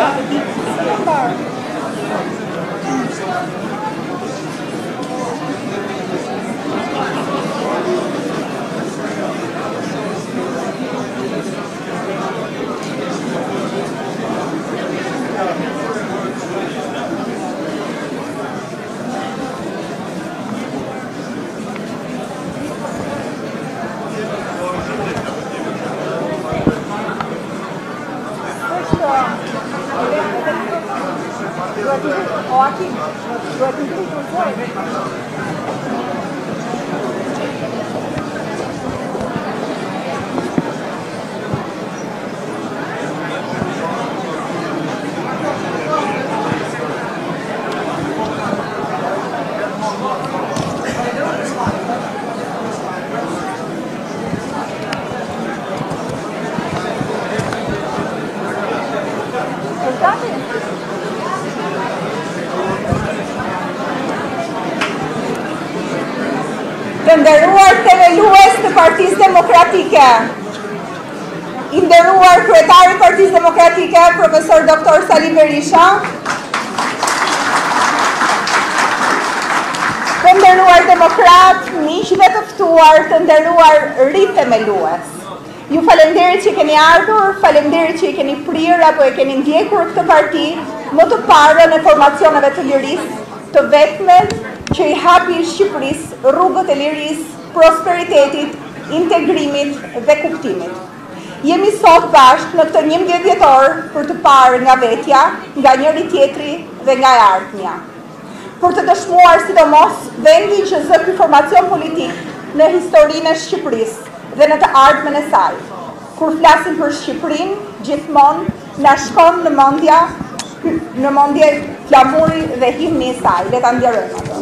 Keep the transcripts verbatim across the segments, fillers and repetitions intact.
Të nderuar themelues të Partisë Demokratike, i nderuar kryetari i Partisë Demokratike, profesor doktor Sali Berisha, të nderuar demokrat, miq dhe të ftuar, të nderuar rithemelues. Ju falenderit që keni ardhur, falenderit që i keni prirë apo e keni ndjekur këtë parti më të parën e formacioneve të lirisë, të vetme që i hapi Shqipërisë rrugët e lirisë, prosperitetit, integrimit dhe kuptimit. Jemi sot bashkë në këtë njëmbëdhjetë dhjetor për të parë nga vetja, nga njëri tjetri dhe nga e ardhmja. Për të dëshmuar sidomos vendin që zë ky formacion politik në historinë e Shqipërisë dhe në të ardhmen e saj. Kur flasim për Shqipërinë, gjithmonë na shkon në mendja në mendje flamuri dhe himni i saj. Le ta ndjerojmë atë.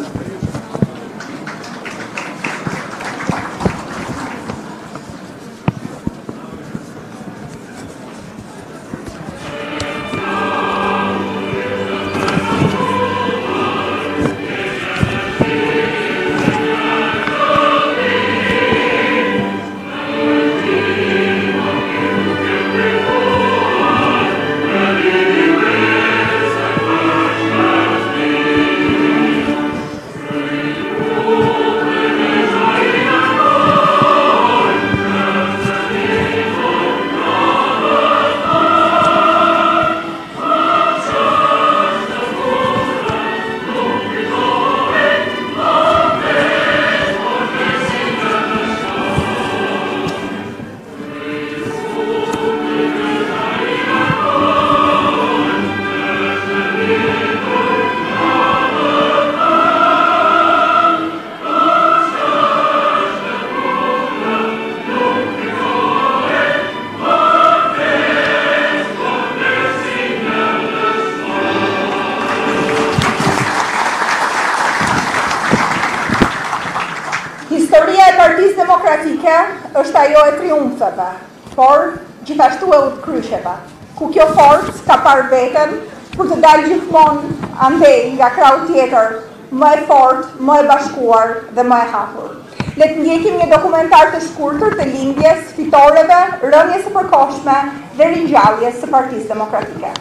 Është ajo e triumfeve, por gjithashtu e utkrysheve, ku kjo forcë ka parë veten për të dalë gjithmonë andej nga krau tjetër, më e fortë, më e bashkuar dhe më e hapur. Le të ndjekim një dokumentar të shkurtër të lindjes, fitoreve, rënjes së përkohshme dhe ringjalljes së Partisë Demokratike.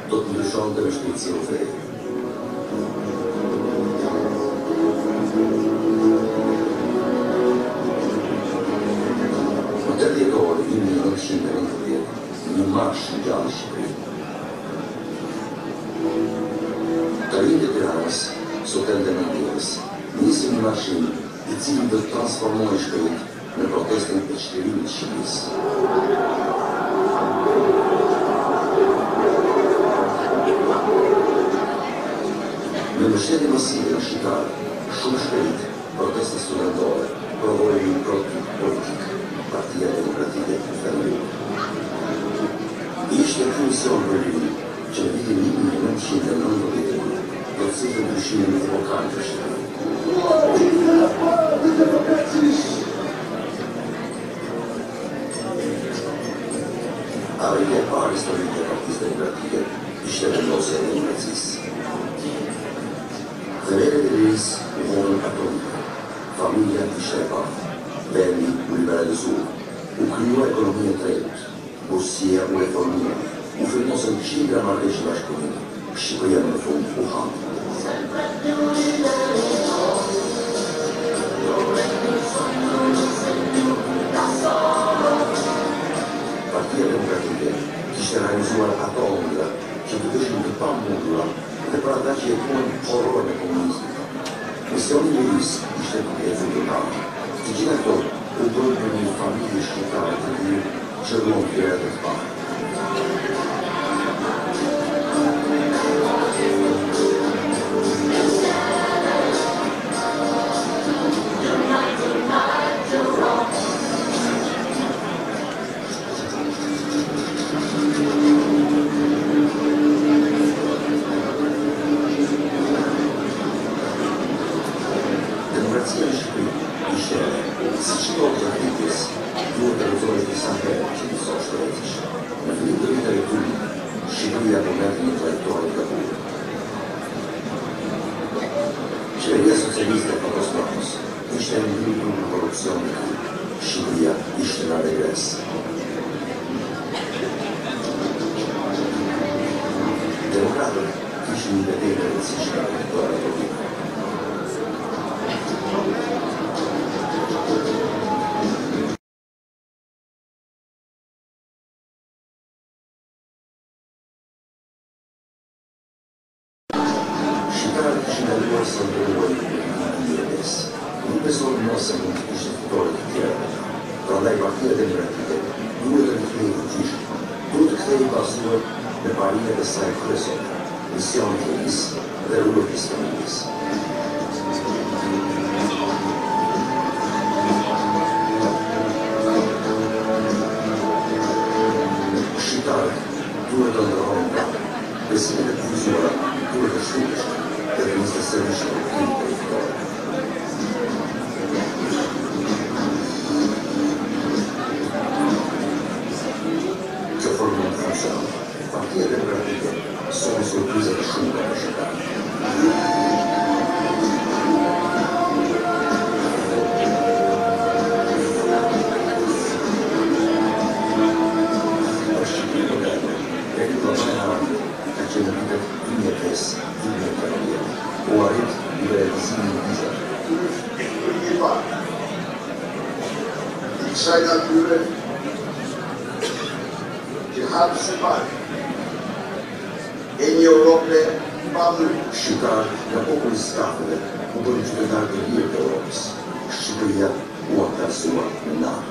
do të ndryshonte me shpejtësi ufej. Në të dhjetor, një një nëntëqind e nëntëdhjetë, një marsh në gjallë Shqipëri. Të rinjtë e Tiranës, soten dhe Nëndjerës, nisi një marshin i cili do të transformojë shpejt në protestën e çlirimit të Shqipërisë. Me mbështetje masive në shqiptarë, shumë shpejt, protesta studentore provojnë një protest politik, Partia Demokratike e Themelit. Ishte ky mision për ri që në vitin një mijë e nëntëqind e nëntëdhjetë do të cilë ndryshimin epokal të Shqipërisë. Arritja e parë historike e Partisë Demokratike ishte vendosja e demokracisë. Themelet e lirisë u vonën katolike, familja ishte e parë, vendi u liberalizuar, u krijua ekonomia e tregut, bursia u reformua, u firmosën qindra marrëveshje bashkëpunimi, Shqipëria në fund u hanë. Partia Demokratike kishte realizuar ato ëndra që të ishin të pamundura dhe për ata që jetuan horror e komunizmit. Misioni i lirisë ishte të ecë të parë. Të gjitha këto përdojnë për një familje shqiptare të lirë që ruan vlerat e të parë. Qeveria socialiste e Patosmos ishte në ngritur në korupcion në kri. Shqipëria ishte në regres. Demokratët kishin një betejë të rëndësishme për Republikën. Shqiptarët kishin ndaluar se ndërruar një politik. Nuk besojnë më se mund të kishte fitore të tjera. Prandaj Partia Demokratike duhet të rikthejë fuqishëm, duhet të kthejë pasuar me parimet e saj kryesore, misionin e lirisë dhe rrugën e familjes. Shqiptarët duhet të ndërrohen prapë, besimet e dyzuara duhet të shruheshin dhe të nisë sërish në rrugën e fitore. Partia Demokratike sono sorprese da shumë nga shqiptarët. Për Shqipërinë moderne, perioda më e rëndë ka qenë vitet dy mijë e pesë dy mijë e tridhjetë, u arrit liberalizimin e vizave. I kësaj natyre që hapë së parë e një Europe pa më shqiptarë nga populli skafëve u bërë qytetarë të lirë të Europës. Shqipëria u antarësua në NATO.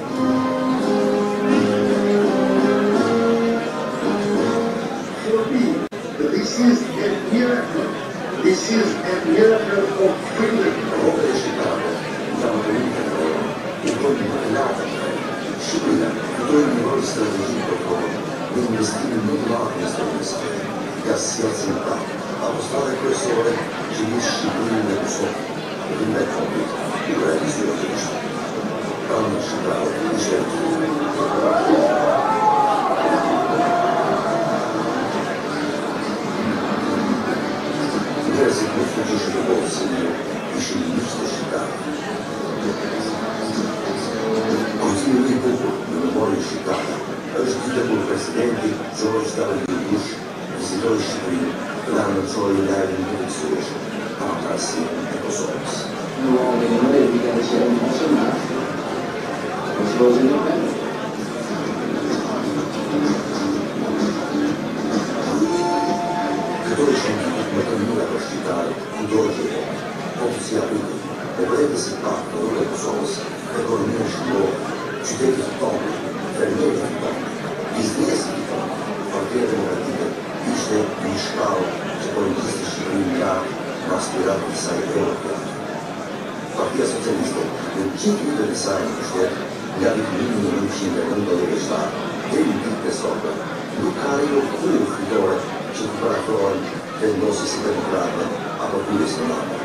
This is a miracle. This is a miracle of freedom. Europë e shqiptarëve nga më të rritë në Europë u bërë një relatë të rejë. Shqipëria fitojnë një rol strategjik për kohën në investimin më të madh në historinë e saj. Nga sjelljësia e tij, apostale kryesore që një Shqipëri dhe Kosovë, dhe me konflikt u realizuar të ishte. Pranë shqiptarëve ishte Njerëzit më fuqishëm të botës së lirë ishin miqtë e shqiptarëve. Konsilli i bukur në memorien shqiptare është ditë kur presidenti George W. Bush vizitoj Shqipërinë dhe anëçoj lajmin përgjithësueshëm pa antarësinë e Kosovës. Nuove le dichiarazioni nazionali, Kosovo indipendente. Këto ishin më të mira për shqiptarët kudo që jetojnë, oficialisht, e vërtetësi pak të rrugë e Kosovës, ekonomia shqiptare, qytetit tonë, fermierit tonë, biznesit tonë, Partia Demokratike ishte një shkallë që po njisti Shqipërinë larg në aspiratë të saj europiane. Partia Socialiste në gjithë vitet e saj në pushtet, nga vitin një mijë e nëntëqind e nëntëdhjetë e shtatë deri në ditët e sotme, nuk ka arritur kurrë fitore që të parafrohen vendosi si demokrate apo kryes në NATO.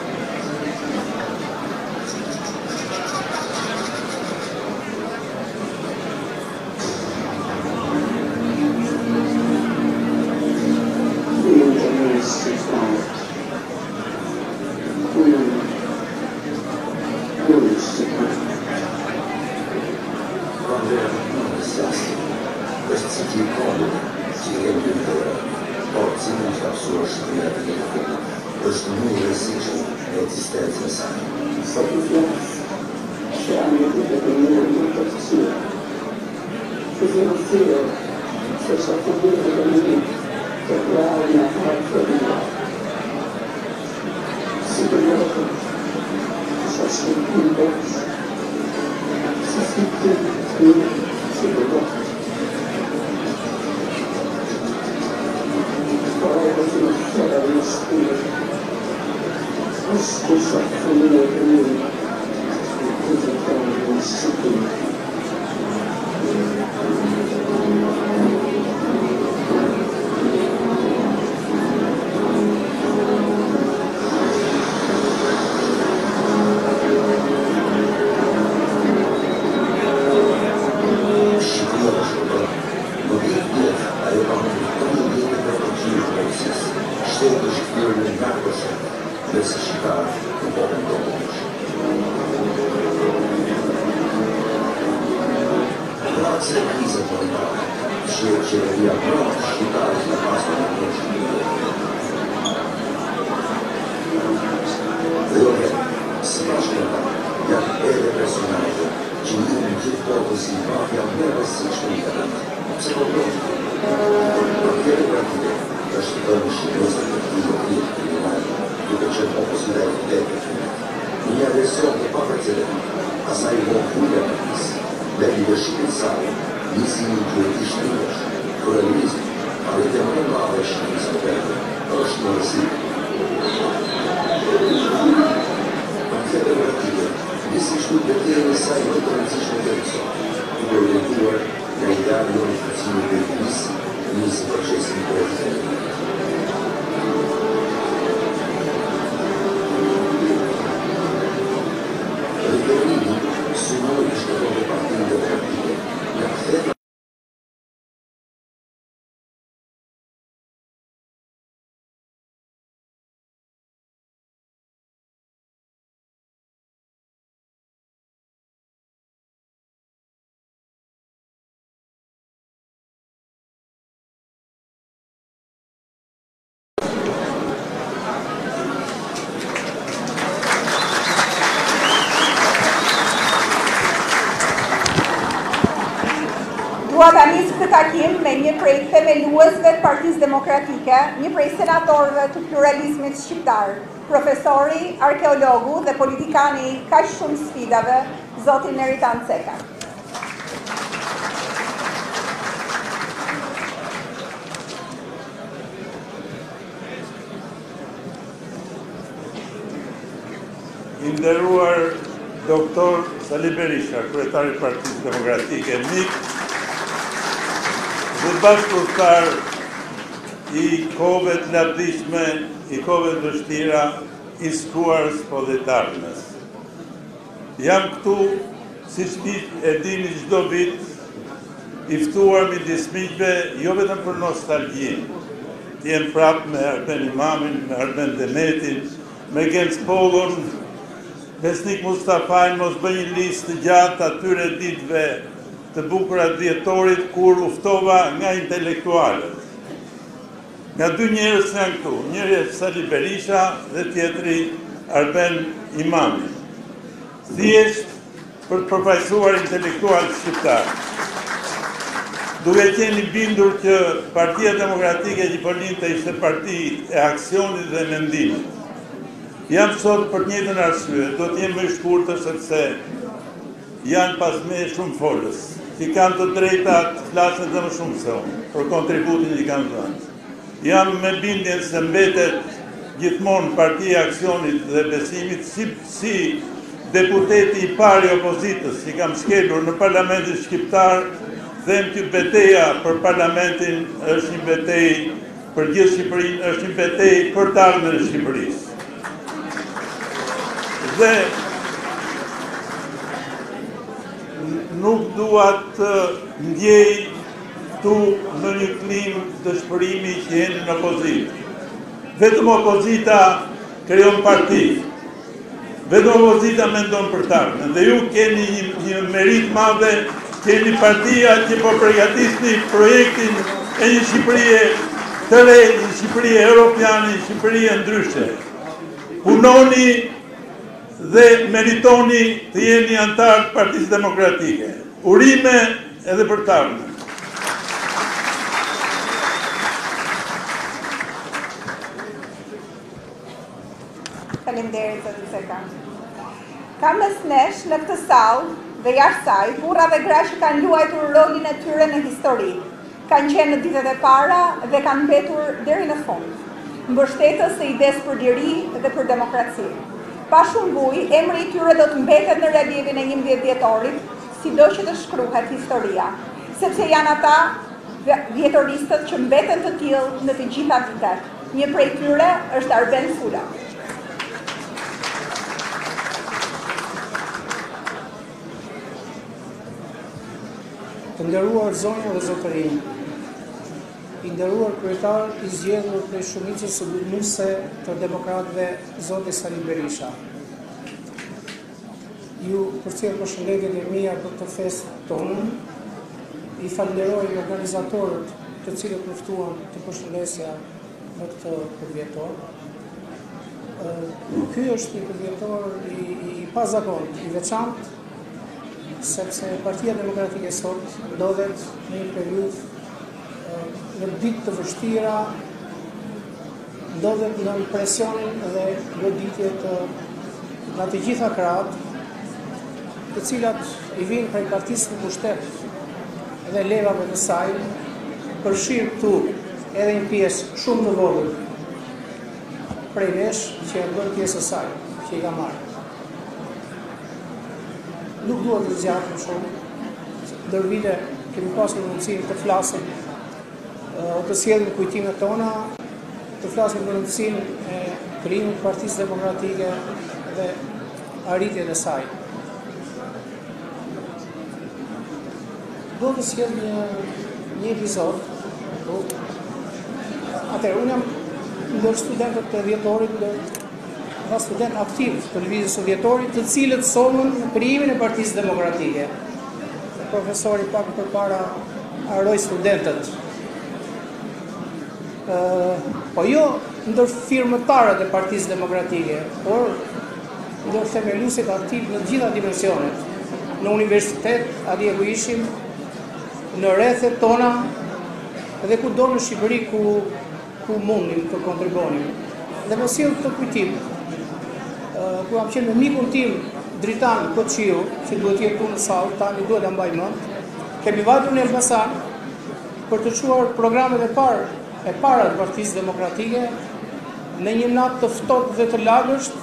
Dua ta nis këtë takim me një prej themeluesve të Partisë Demokratike, një prej senatorëve të pluralizmit shqiptar, profesori, arkeologu dhe politikani i kaq shumë sfidave, zoti Meritan Ceka. I nderuar doktor Sali Berisha, kryetari i Partisë Demokratike, mik dhe bashkëpunëtar i kohëve të lavdishme, i kohëve të vështira, i shkuarës po dhe të ardhmes. Jam këtu, siç e dini çdo vit, i ftuar midis miqve, jo vetëm për nostalgji. Të jem prapë me Arben Imamin, me Arben Demetin, me Genç Pollon, Besnik Mustafajn, mos bëj një listë të gjatë atyre ditëve të bukura të dhjetorit kur uftova nga intelektualët. nga dy njerëz që janë këtu, njëri është Sali Berisha dhe tjetri Arben Imami. Thjesht për të përfaqësuar intelektualët shqiptar. Duke qenë i bindur që Partia Demokratike që po lindte ishte parti e aksionit dhe mendimit. Jam sot për të njëjtën arsye, do të jem më i shkurtër sepse janë pas me shumë folës, që kanë të drejta të flasin dhe më shumë se unë, për kontributin që kanë dhënë. Jam me bindjen se mbetet gjithmonë Partia e Aksionit dhe Besimit si, si deputeti i parë i opozitës që kam shkelur në Parlamentin Shqiptar, them që betejë për Parlamentin është një betejë për gjithë Shqipërinë, është një betejë për të ardhmen e Shqipërisë. Dhe nuk dua të ndjej këtu në një klim dëshpërimi që jeni në opozitë. Vetëm opozita krijon parti. Vetëm opozita mendon për të ardhmen. Dhe ju keni një, një merit madhe, keni partia që po përgatisni projektin e një Shqipërie të re, një Shqipërie europiane, një Shqipërie ndryshe. Punoni dhe meritoni të jeni antar të Partisë Demokratike. Urime edhe për të ardhmen. Faleminderit zoti Serkan. Kam mes nesh në këtë sallë dhe jashtë saj, burra dhe gra që kanë luajtur rolin e tyre në histori, kanë qenë në ditët e para dhe kanë mbetur deri në fund, mbështetës së idesë për liri dhe për demokraci. Pa shumë buj, emri i tyre do të mbetet në relievin e njëmbëdhjetë dhjetorit, sido që të shkruhet historia, sepse janë ata vjetoristët që mbeten të tillë në të gjitha vitet. Një prej tyre është Arben Fula. Të nderuar zonja dhe zotërinj, i nderuar kryetar i zgjedhur prej shumicës së dulmuese të demokratëve, zoti Sali Berisha. Ju përcjell përshëndetjet e mia për këtë festë tonë. I falenderoj organizatorët të cilët më ftuan të përshëndesja në këtë përvjetor. Ky është një përvjetor i, i pazakont, i veçantë, sepse Partia Demokratike sot ndodhet në një periudhë në ditë të vështira, ndodhet në presionin dhe goditje të nga të gjitha krahët, të cilat i vinë prej partisë në pushtet dhe levave të saj, përfshirë këtu edhe një pjesë shumë të vogël prej nesh që e bën pjesë e saj, që i ka marrë. Nuk duhet të zgjatem shumë, ndër vite kemi pasur mundësinë të flasim, të sjellim kujtimet tona, të flasim për rëndësinë e krijimit të Partisë Demokratike dhe arritjen e saj. Do të sjell një, një epizod. Atëherë, unë jam ndër studentët të dhjetorit, ndër student aktiv të lëvizjes së dhjetorit, të cilët solën në krijimin e Partisë Demokratike. Profesori pak përpara harroi studentët. Uh, po jo ndër firmëtarët e Partisë Demokratike, por ndër themeluesit aktiv në gjitha dimensionet. Në universitet, atje ku ishim, në rrethet tona dhe kudo në Shqipëri ku, ku mundim të kontribuonim. Dhe po sjell këtë kujtim, uh, ku kam qenë me mikun tim Dritan Koçiu, që duhet jetë këtu në sallë, tani duhet ta mbaj mend. Kemi vajtur në Elbasan për të çuar programet e parë e para të Partisë Demokratike në një natë të ftohtë dhe të lagësht,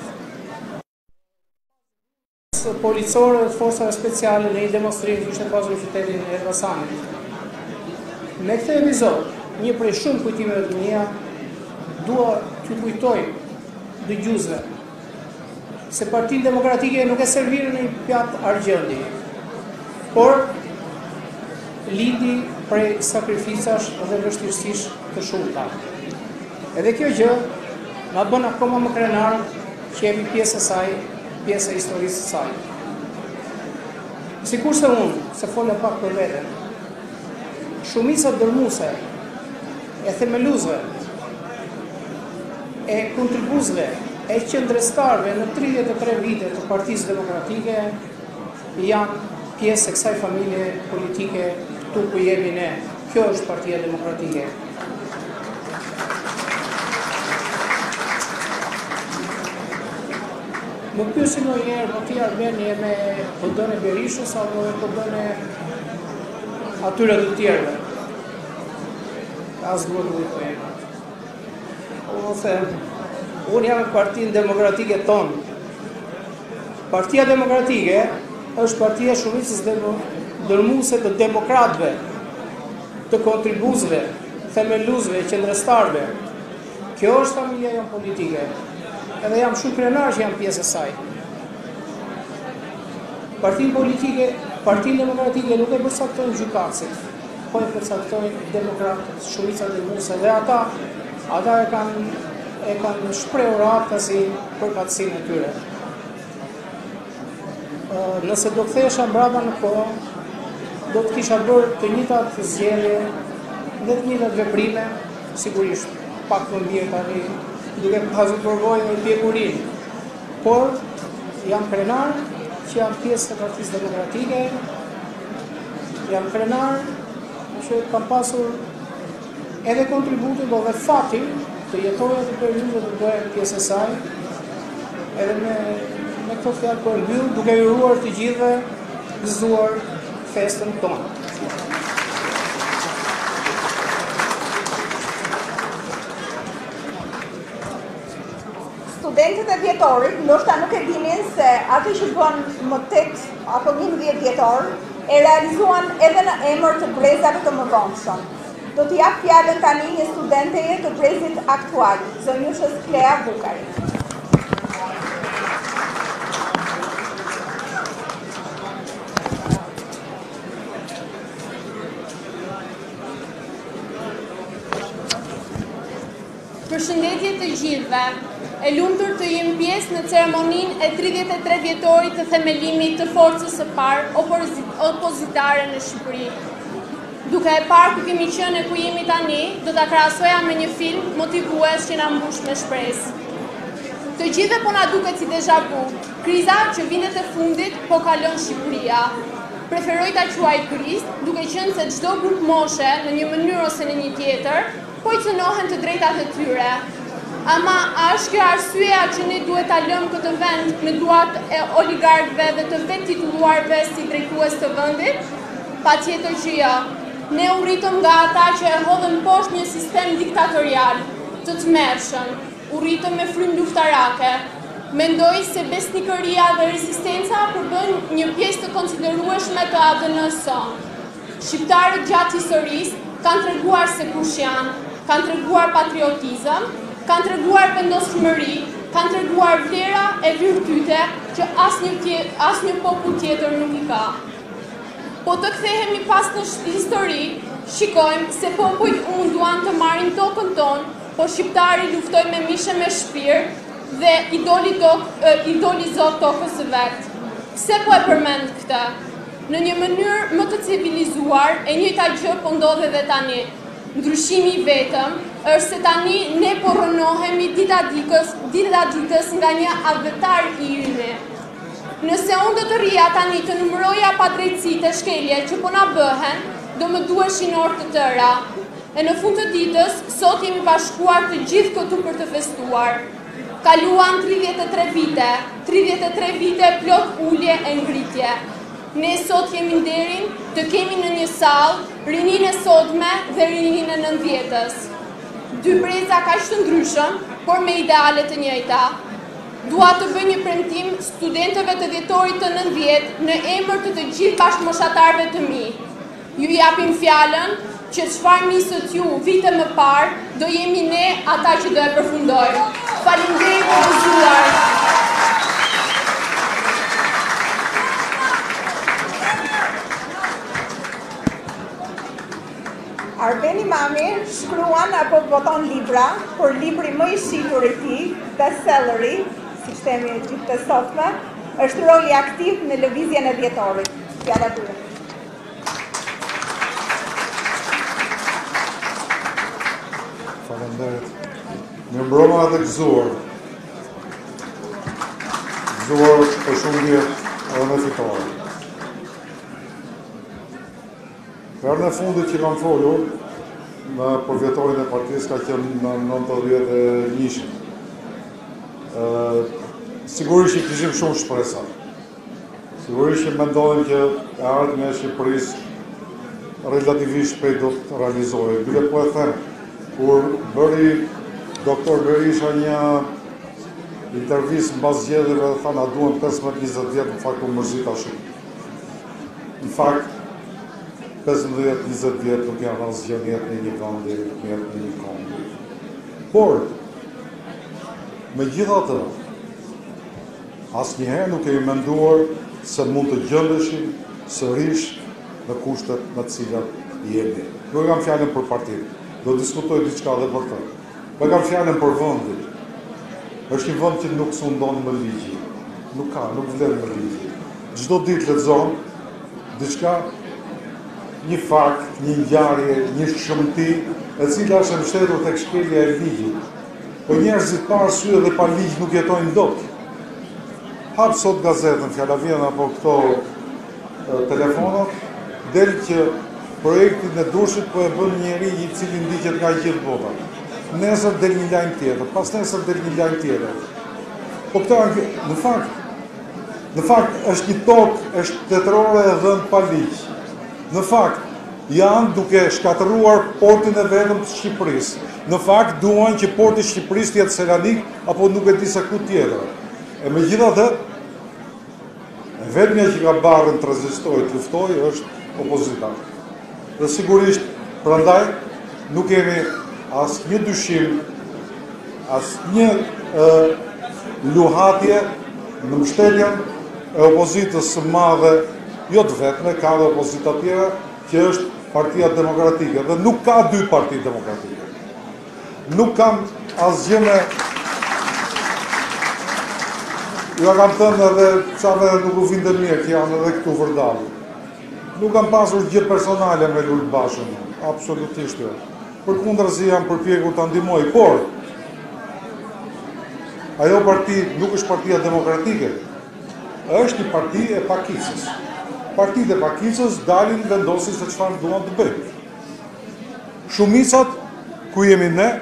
policore dhe forcave speciale në një demonstrim që ishte pasur në qytetin e Elbasanit. Me këtë epizod, një prej shumë kujtimeve të mia, dua t'ju kujtoj dëgjuesve se Partia Demokratike nuk e servirë në një pjatë argjendi, por lindi prej sakrificash dhe vështirësish të shumta. Edhe kjo gjë na bën akoma më krenar që jemi pjesë e saj, pjesë e historisë së saj. Sikurse unë, se folja pak për veten, shumica dërmuese e themeluesve e kontribuesve, e qendrestarëve në tridhjetë e tre vite të Partisë Demokratike janë pjesë e kësaj familje politike këtu ku jemi ne. Kjo është Partia Demokratike. Më pyesin ndonjëherë po ti Armeni e me PD-n e Berishës apo e PD-n e atyre të tjerëve. As duhet të them. O them, unë jam e Partinë Demokratike tonë. Partia Demokratike është partia e shumicës dërmuese të demokratëve, të kontribuesve, themeluesve, qendrestarëve. Kjo është familja jonë politike. Edhe jam shumë krenar që jam pjesë e saj. Partinë politike, Partinë Demokratike nuk e përcaktojnë gjykatësit, po e përcaktojnë demokratët, shumica dërmuese dhe ata, ata e kanë e kanë shprehur aftësi për katësinë e tyre. Nëse do kthehesha mbrapa në kohë, do të kisha bërë të njëjtat zgjedhje dhe të njëjtat veprime, sigurisht pak më mirë tani, duke pasur përvojë me pjekurinë. Por jam krenar që jam pjesë e Partisë Demokratike, jam krenar që kam pasur edhe kontributin dhe fatin të jetoja të periudhë të bëhem pjesë e saj, edhe me, me këto fjalë për mbyll, duke i uruar të gjithëve gëzuar festën tonë. Studentët e vjetorit, ndoshta nuk e dinin se atë që bën më tetë apo njëmbëdhjetë vjetor, e realizuan edhe në emër të brezave të mëvonshëm. Do t'i jap fjalën tani një studenteje të brezit aktual, zonjushës Klea Bukari. Përshëndetje të gjithëve. E lumtur të jem pjesë në ceremoninë e tridhjetë e tre vjetorit të themelimit të forcës së parë opozitare në Shqipëri. Duke e parë ku kemi qenë e ku jemi tani, do ta krahasoja me një film motivues që na mbush me shpresë. Të gjithëve po na duket si déjà vu, kriza që vitet e fundit po kalon Shqipëria. Preferoj ta quaj krizë, duke qenë se çdo grup moshe në një mënyrë ose në një tjetër po i cënohen të drejtat e tyre. Ama a është kjo arsyeja që ne duhet ta lëmë këtë vend në duart e oligarkëve dhe të vetë titulluarve si drejtues të vendit? Patjetër që jo. Ne u rritëm nga ata që e hodhën poshtë një sistem diktatorial, të tmerrshëm. U rritëm me frymë luftarake. Mendoj se besnikëria dhe rezistenca përbën një pjesë të konsiderueshme të A D N-s son. Shqiptarët gjatë historisë kanë treguar se kush janë, kanë treguar patriotizëm, kanë treguar vendosmëri, kanë treguar vlera e virtyte që asnjë asnjë popull tjetër nuk i ka. Po të kthehemi pas në histori, shikojmë se popujt munduan të marrin tokën tonë, po shqiptari luftoi me mishe me shpirt dhe i doli tokë, i doli zot tokës së vet. Pse po e përmend këtë? Në një mënyrë më të civilizuar, e njëjta gjë po ndodh edhe tani. Ndryshimi i vetëm është se tani ne po rënohemi dita ditës, dita ditës nga një advetar i ynë. Nëse unë do të rria tani të numëroja padrejtësitë e shkelje që po na bëhen, do më duheshin orë të tëra. E në fund të ditës, sot jemi bashkuar të gjithë këtu për të festuar. Kaluan tridhjetë e tre vite, tridhjetë e tre vite plot ulje e ngritje. Ne sot jemi nderin të kemi në një sallë rinin e sotme dhe rinin e nëntëdhjetës. Dy breza kaq të ndryshëm, por me ideale të njëjta. Dua të bëj një premtim studentëve të vjetorit të nëntëdhjetë në emër të të gjithë bashkëmoshatarëve të mi. Ju japim fjalën që çfarë nisët ju vite më parë, do jemi ne ata që do e përfundojmë. Faleminderit për gëzuar. Arbeni Mami shkruan apo boton libra, por libri më i shitur i tij, bestselleri, si themi gjithë të sotme, është roli aktiv në lëvizjen e vjetorit. Fjala tyre. Faleminderit. Mirë mbroma dhe gëzuar. Gëzuar për shumë vjetë edhe me fitore. Herën e fundit që kam folur, me përvjetorin e partisë ka qenë në nëntëdhjetë e njëshin. Sigurisht që kishim shumë shpresa. Sigurisht që mendonim që e ardhmja e Shqipërisë relativisht shpejt do të realizohet. Bile po e them, kur bëri doktor Berisha një intervistë në bazë zgjedhjeve dhe tha na duhen pesëmbëdhjetë njëzet vjetë, në fakt u mërzita shumë. Në fakt, pesëmbëdhjetë njëzet vjetë nuk janë asgjë në jetë në një vendi, në jetë në një kombë. Por, megjithatë, asnjëherë nuk kemi menduar se mund të gjendeshim sërish në kushtet në të cilat jemi. Nuk kam fjalën për partinë, do diskutoj diçka edhe për të. Po kam fjalën për vendin. Është një vend që nuk sundon më ligji. Nuk ka, nuk vlen më ligji. Çdo ditë lexon diçka, një fakt, një ngjarje, një shëmti, e cila është mbështetur tek shkelja e ligjit. Po njerëzit pa arsye dhe pa ligj nuk jetojnë dot. Hap sot gazetën, Fjalavien apo këto e, telefonat, del që projektin e Dushit po e bën njëri i cili ndiqet nga gjithë bota. Nesër del një lajm tjetër, pas nesër del një lajm tjetër. Po këta, në fakt, në fakt është një tokë, është tetërore e dhënë pa ligj. Në fakt, janë duke shkatëruar portin e vetëm të Shqipërisë. Në fakt, duan që porti i Shqipërisë të jetë Selanik apo nuk e di se ku tjetër. E megjithatë, vetmja që ka barrën të rezistojë, të luftojë, është opozita. Dhe sigurisht, prandaj, nuk kemi asnjë dyshim, asnjë e, luhatje në mbështetjen e opozitës së madhe, jo të vetme, ka dhe opozita tjera, që është Partia Demokratike. Dhe nuk ka dy parti demokratike. Nuk kam asgjë me... Ja kam thënë edhe çave nuk u vinte mirë, që janë edhe këtu vërdalë. Nuk kam pasur gjë personale me Lul Bashën, absolutisht jo. Përkundërzi jam përpjekur ta ndihmoj, por ajo parti nuk është Partia Demokratike, është një parti e pakicës. Partitë e pakicës dalin vendosin se çfarë duan të bëjnë. Shumicat ku jemi ne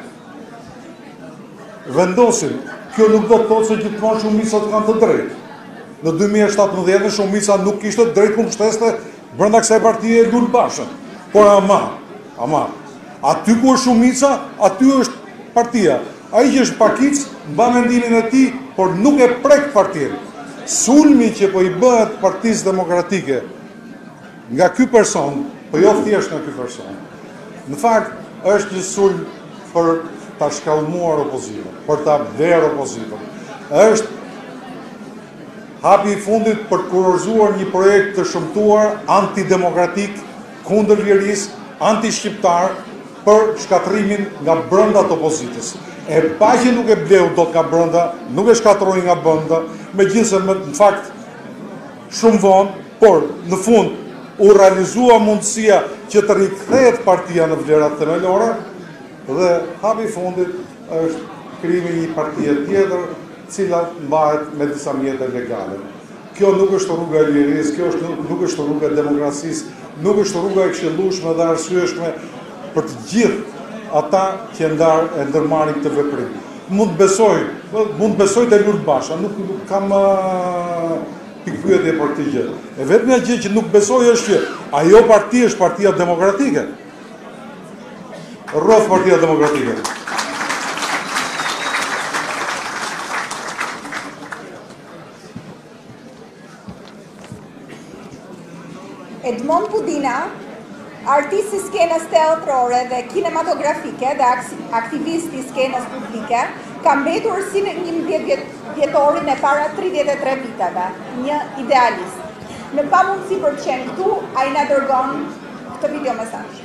vendosin. Kjo nuk do të thotë se gjithmonë shumicat kanë të drejtë. Në dy mijë e shtatëmbëdhjetë shumica nuk kishte drejtë të mbështeste brenda kësaj partie Lul Bashën. Por ama, ama, aty ku është shumica, aty është partia. Ai që është pakic, mban mendimin e tij, por nuk e prek partinë. Sulmi që po i bëhet Partisë Demokratike nga ky person, po jo thjesht nga ky person. Në fakt, është një sulm për ta shkallmuar opozitën, për ta blerë opozitën. Është hapi i fundit për të kurorzuar një projekt të shëmtuar, antidemokratik, kundër lirisë, anti-shqiptar, për shkatrimin nga brenda të opozitës. E pa që nuk e bleu dot nga brenda, nuk e shkatroi nga brenda, megjithëse në fakt shumë vonë, por në fund u realizua mundësia që të rikthehet partia në vlerat themelore, dhe hapi i fundit është krijimi i një partie tjetër, cila mbahet me disa mjete legale. Kjo nuk është rruga e lirisë, kjo është, nuk është rruga e demokracisë, nuk është rruga e këshillueshme dhe arsyeshme për të gjithë ata që ndar e ndërmarrin këtë veprim. Mund të besoj, mund të besoj te Lul Basha, nuk, nuk kam uh, pikpyetje për këtë gjë. E vetmja gjë që nuk besoj është që ajo parti është Partia Demokratike. Rrof Partia Demokratike. Edmond Pudina, artist i skenës teatrore dhe kinematografike dhe aktivist i skenës publike, ka mbetur si një mbjetëvjetorin e para tridhjetë e tre viteve, një idealist. Në pamundësi për të qenë këtu, ai na dërgon këtë video mesazh.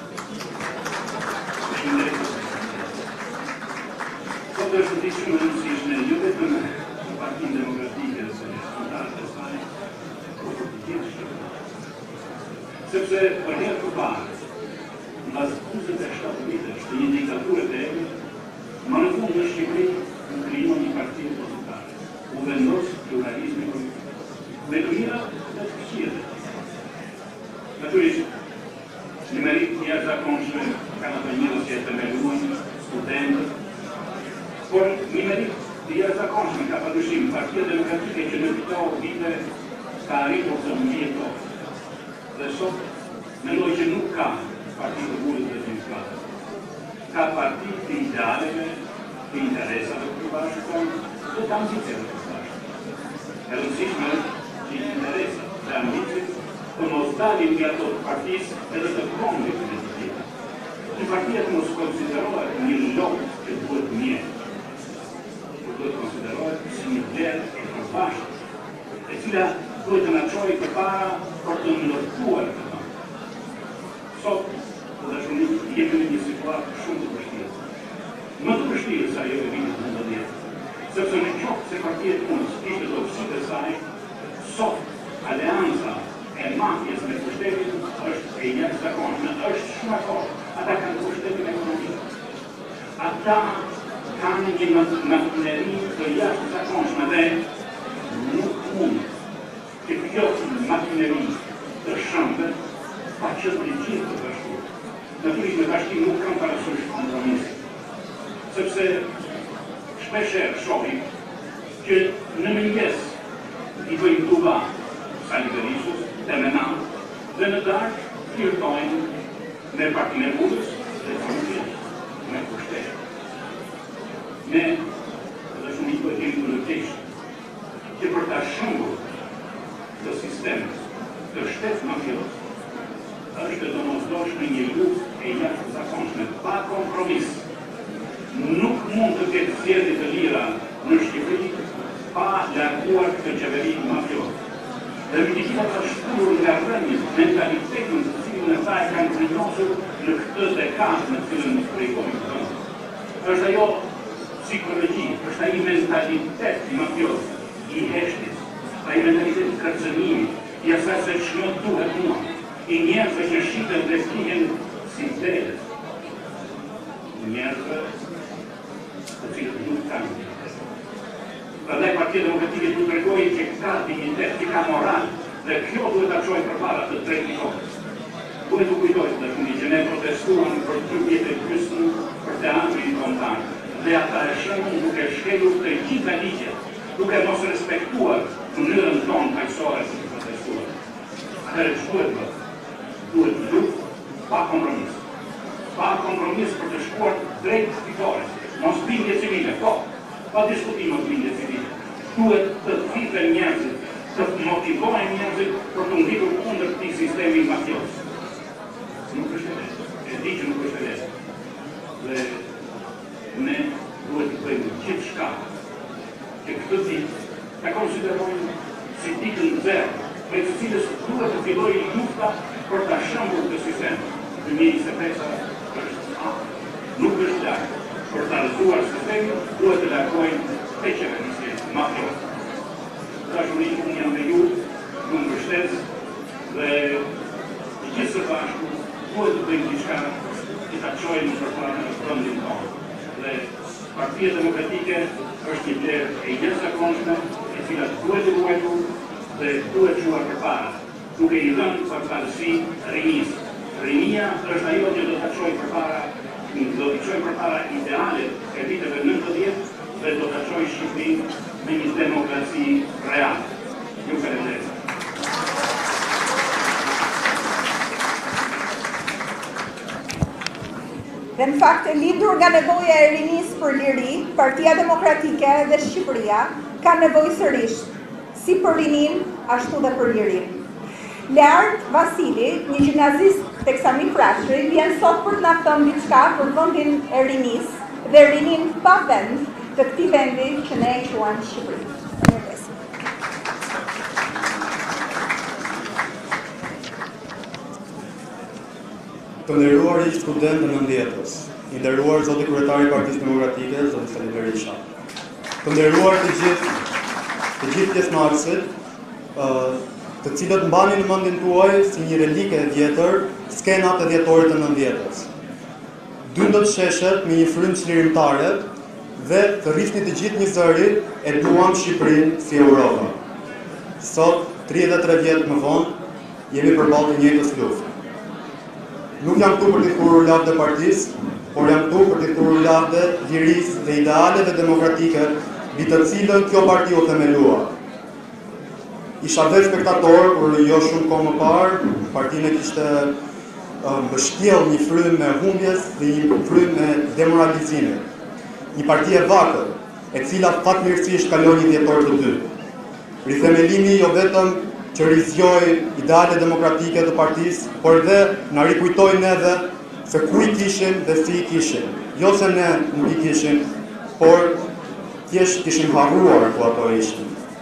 Sot është të shumë e rëndësishme, jo vetëm Partinë Demokratike se shqiptarët e saj, por të gjithë shqiptarët. Sepse për herë të parë, mbas njëzet e shtatë vitesh të një diktature të egër, më në fund partie opozitare, u vendos pluralizmin politik. Me të mira dhe të këqija. Natyrisht, nimerit të jashtëzakonshme kanë ato njerëz që e themeluan, studentët, por nimerit të jashtëzakonshme ka padyshim Partia Demokratike që në këto vite ka arritur të mbijetojë. Dhe sot mendoj që nuk ka parti të bullit dhe të inflatës. Ka parti të idealeve, të interesave të bashkëton, dhe të ambicjeve të bashkëton. E rëndësishme është që interesat dhe ambicjet të mos dalin nga ato të partisë edhe të kombit të tjera. Që partia të mos konsiderohet një lok që duhet mjetë, që duhet konsiderohet si një vlerë e përbashkët, e cila duhet të na çojë përpara për të ndërtuar këtë. Sot, të dashurinë, jemi në një situatë shumë të vështirë. Më të vështirë sa ajo e vitit nëntëdhjetë, sepse në qoftë se Partia e Punës ishte dobësitë e saj, sot aleanca e mafjes me pushtetin është e jashtëzakonshme, është shumë akord. Ata kanë pushtetin ekonomik. Ata kanë një makineri të jashtëzakonshme dhe nuk mund që kjo makineri të shëmbet pa qëtë një gjithë të bashkuar. Natyrisht me bashkim nuk kam parasysh kompromisin, sepse shpesher shohim që në mëngjes i bëjmë tuba Sali Berishës, dhe me natë, dhe në darkë flirtojnë me Partinë e Punës dhe familjes, me pushtetin. Ne, dhe shumë i bëjmë të nëteshë, që për ta shëmbur të sistemës të shtetë mafios, është të domosdoshme një luftë e jashtëzakonshme pa kompromis. Nuk mund të ketë zgjedhje të lira në Shqipëri pa larguar këtë qeveri mafios. Dhe Milicia ka shturur nga rënjës mentalitetin të cilën e saj kanë përnjosur në këtë dekadë në cilën në shprejkojmë të rëndë. Është ajo psikologji, është ai mentalitet mafios i heshtis, ai mentalitet i kërcënimit, i asaj se ç'më duhet mua, i njerëzve që shiten dhe flihen si delet. Njerëzve të cilët nuk kanë. Prandaj Partia Demokratike duhet tregojë që ka dignitet, që ka moral, dhe kjo duhet ta çojë përpara të drejtë kohës. Duhet të kujtojmë tashuni që ne protestuam për dy vjet e gjysmë për teatrin kombëtar, dhe ata e shënën duke shkelur të gjitha ligjet, duke mos respektuar mënyrën tonë kaqësore për të protestuar. Atëherë ç'duhet bërë? Duhet luftë pa kompromis. Pa kompromis për të shkuar drejt fitores, mos bindje civile, po. Pa diskutim mos bindje civile. Duhet të thithen njerëzit, të motivohen njerëzit për të ngritur kundër këtij sistemi mafios. Nuk është e lehtë. E di që nuk është e lehtë. Dhe ne duhet të bëjmë gjithçka që këtë ditë ta konsiderojmë si ditën zero, prej të cilës duhet të fillojë lufta për ta shëmbur këtë sistem. dy mijë e njëzet e pesë është afër. Nuk është larg. Për ta rrethuar sistemin, duhet të largojmë te qeverisja mafiose. Dashuri, unë jam me ju, ju mbështes dhe të gjithë së bashku duhet të bëjmë diçka që ta çojmë përpara në vendin tonë. Dhe Partia Demokratike është një vlerë e jashtëzakonshme, e cila duhet të ruajtur dhe duhet çuar përpara, duke i dhënë përparësi rinisë. Rinia është ajo që do ta çojë përpara, do të çojë përpara idealet e viteve nëntëdhjetë dhe do ta çojë Shqipërinë me një demokraci reale. Ju falenderoj. Dhe në fakt, lindur nga nevoja e rinisë për liri, Partia Demokratike dhe Shqipëria kanë nevojë sërish, si për rinin, ashtu dhe për lirin. Leart Vasili, një gjimnazist teksami Krashri, vjen sot për të na thënë diçka për vendin e rinisë dhe rinin pa vend të këtij vendi që ne e quajmë Shqipëri. Të nderuar ish student të nëntëdhjetës, i nderuar zoti kryetari i Partisë Demokratike, zoti Sali Berisha. Të nderuar të gjithë të gjithë pjesëmarrësit, të cilët mbani në mendjen tuaj si një relike e vjetër skenat e dhjetorit të nëntëdhjetës. Dyndët sheshet me një frymë çlirimtare dhe të rrisni të gjithë një zëri e duam Shqipërinë si Europa. Sot, tridhjetë e tre vjet më vonë, jemi përballë të njëjtës lufte. Nuk jam këtu për të thurur lavde partisë, por jam këtu për të thurur lavde lirisë dhe idealeve demokratike mbi të cilën kjo parti u themelua. Isha vetë spektator, kur jo shumë kohë më parë, partinë kishte mbështjell një frymë humbjes dhe një frymë me demoralizime. Një parti e vakër, e cila fatmirësisht kaloi një dhjetor të dytë. Rithemelimi jo vetëm që rizjoj ideale demokratike të partisë, por dhe na rikujtoi neve se ku i kishin dhe si i kishin. Jo se ne nuk i kishin, por thjesht kishin harruar ku ato ishin.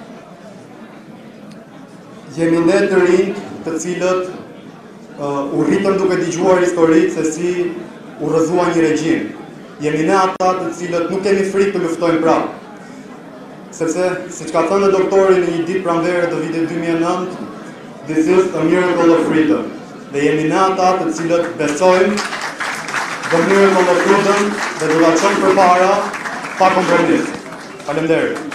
Jemi ne të rinj të cilët uh, u rritëm duke dëgjuar historitë se si u rrëzua një regjim. Jemi ne ata të cilët nuk kemi frikë të luftojmë prapë. Sepse, siç ka thënë doktori në një ditë pranvere të vitit dy mijë e nëntë, this is a miracle of freedom. Dhe jemi ne ata të cilët besojmë the miracle of freedom dhe do ta çojmë përpara pa kompromis. Faleminderit.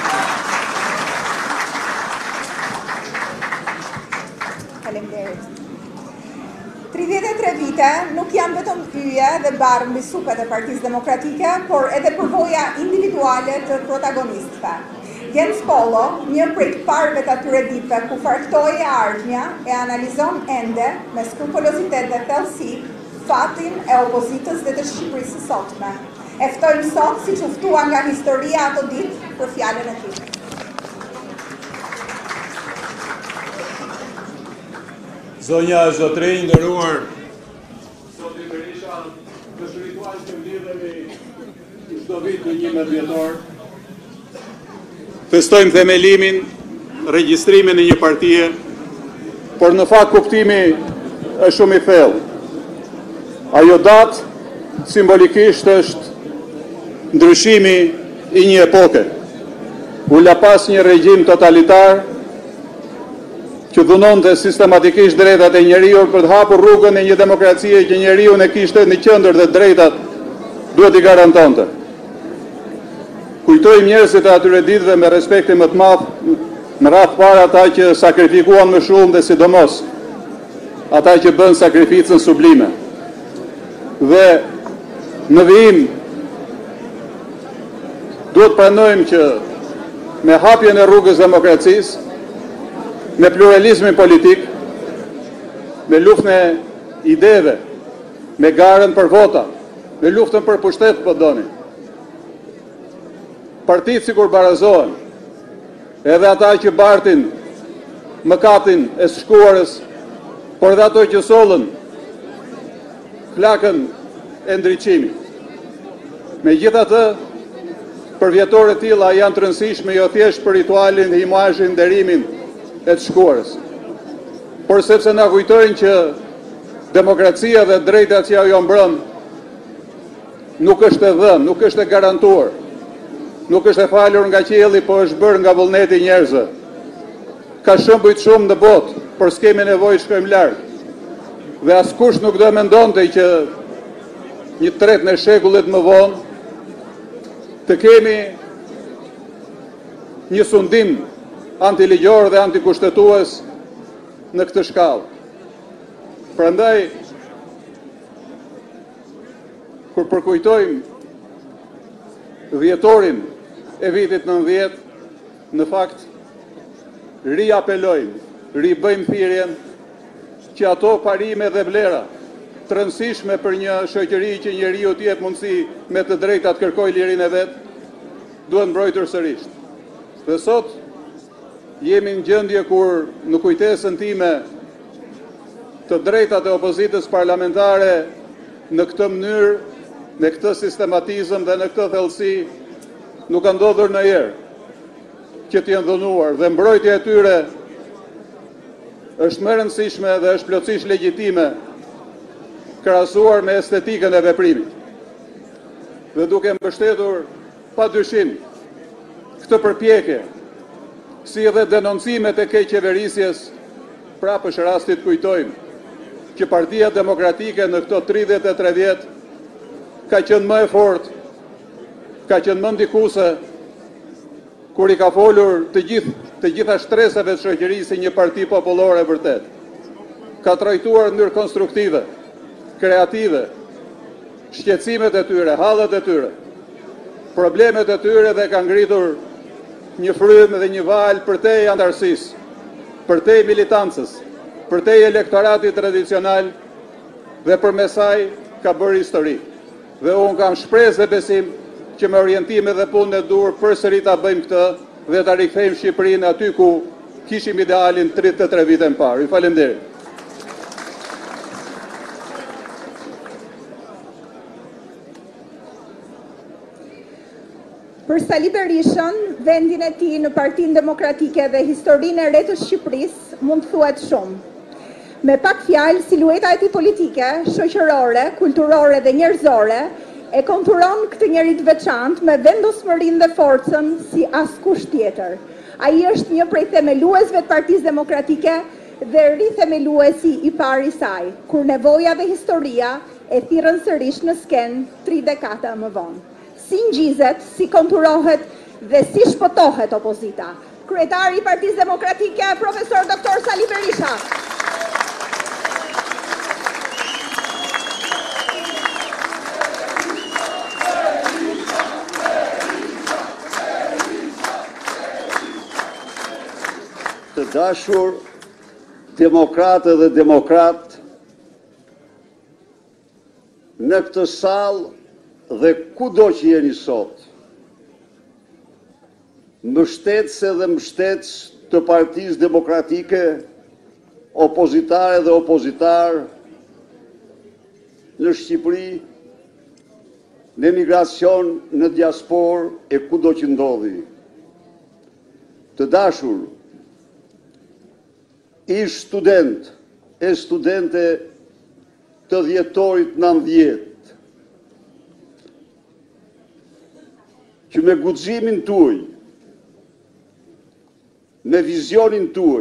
tridhjetë e tre vite nuk janë vetëm yje dhe barë mbi supet e Partisë Demokratike, por edhe përvoja individuale të protagonistëve. Jens Polo, një prej parëve të atyre ditëve ku farktoi e ardhmja, e analizon ende me skrupulozitet dhe thellësi fatin e opozitës dhe të Shqipërisë së sotme. E ftojmë sot, siç u ftua nga historia ato ditë, për fjalën e tij. Zonja e Zotrinj, nderuar Zoti Berisha, është ritual që mbledhemi çdo vit në njëmbëdhjetë dhjetor. Festojmë themelimin, regjistrimin e një partie, por në fakt kuptimi është shumë i thellë. Ajo datë simbolikisht është ndryshimi i një epoke. U la pas një regjim totalitar që dhunonte sistematikisht drejtat e njeriu për të hapur rrugën e një demokracie që njeriu e kishte në qendër dhe drejtat duhet i garantonte. Kujtojmë njerëzit e atyre ditëve me respektin më të madh, në radh parë ata që sakrifikuan më shumë dhe sidomos ata që bën sakrificën sublime. Dhe në vijim duhet pranojmë që me hapjen e rrugës demokracisë, me pluralizmin politik, me luftën e ideve, me garën për vota, me luftën për pushtet po doni. Partitë sikur barazohen, edhe ata që bartin mëkatin e së shkuarës, por edhe ato që sollën flakën e ndriçimit. Megjithatë, për vjetore të tilla janë të rëndësishme jo thjesht për ritualin, imazhin, nderimin e të shkuarës, por sepse na kujtojnë që demokracia dhe drejtat që ajo mbron nuk është e dhënë, nuk është e garantuar, nuk është e falur nga qielli, po është bërë nga vullneti i njerëzve. Ka shembuj shumë në botë, por s'kemi nevojë shkojmë larg. Dhe askush nuk do mendonte që një tret në shekullit më vonë të kemi një sundim antiligjor dhe antikushtetues në këtë shkallë. Prandaj, kur përkujtojmë dhjetorin e vitit nëntëdhjetë, në fakt riapelojmë, ribëjmë thirrjen që ato parime dhe vlera të rëndësishme për një shoqëri që njeriu të jep mundësi me të drejtat kërkoj lirinë e vet, duhet mbrojtur sërish. Dhe sot jemi në gjendje kur në kujtesën time të drejtat e opozitës parlamentare në këtë mënyrë, me këtë sistematizëm dhe në këtë thellësi nuk ka ndodhur ndonjëherë që të jenë dhunuar, dhe mbrojtja e tyre është më e rëndësishme dhe është plotësisht legjitime krahasuar me estetikën e veprimit. Dhe duke mbështetur padyshim këtë përpjekje, si edhe denoncimet e keqeverisjes, prapë është rasti të kujtojmë që Partia Demokratike në këto tridhjetë e tre vjet ka qenë më e fortë ka qenë më ndikuese kur i ka folur të gjithë të gjitha shtresave të shoqërisë si një parti popullore e vërtet. Ka trajtuar në mënyrë konstruktive, kreative, shqetësimet e tyre, hallet e tyre, problemet e tyre dhe ka ngritur një frymë dhe një val përtej antarësisë, përtej militancës, përtej elektoratit tradicional dhe përmes saj ka bërë histori. Dhe unë kam shpresë dhe besim që me orientime dhe punë e dur përsëri ta bëjmë këtë dhe ta rikthejmë Shqipërinë aty ku kishim idealin tridhjetë e tre vite më parë. Ju falenderit. Për Sali Berishën, vendin e tij në Partinë Demokratike dhe historinë e re të Shqipërisë mund të thuhet shumë. Me pak fjalë, silueta e tij politike, shoqërore, kulturore dhe njerëzore e konturon këtë njerëz të veçantë me vendosmërinë dhe forcën si askush tjetër. Ai është një prej themeluesve të Partisë Demokratike dhe rithemeluesi i parë i saj, kur nevoja dhe historia e thirrën sërish në skenë tri dekada më vonë. Si ngjizet, si konturohet dhe si shpëtohet opozita. Kryetari i Partisë Demokratike, profesor doktor Sali Berisha. Të dashur demokratë dhe demokrat, në këtë sallë dhe kudo që jeni sot, mbështetëse dhe mbështetës të Partisë Demokratike, opozitare dhe opozitar në Shqipëri, në emigracion, në diaspor e kudo që ndodhi. Të dashur, ish student e studente të dhjetorit nëntëdhjetë, që me guximin tuaj, me vizionin tuaj,